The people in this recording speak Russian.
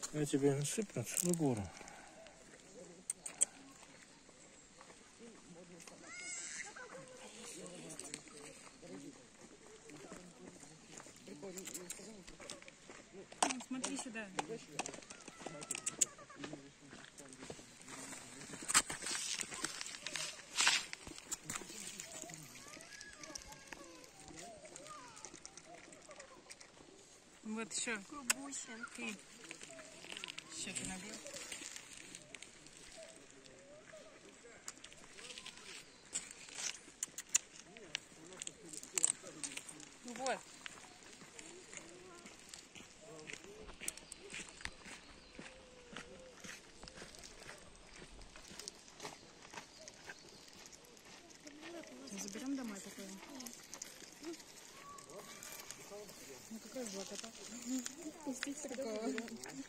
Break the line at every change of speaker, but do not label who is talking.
Я тебе насыплю целую гору.
Ну, смотри сюда. Вот еще. Ты. Еще ты набил. Вот. Заберем домой такое. Ну какая злота-то? Пустить такого.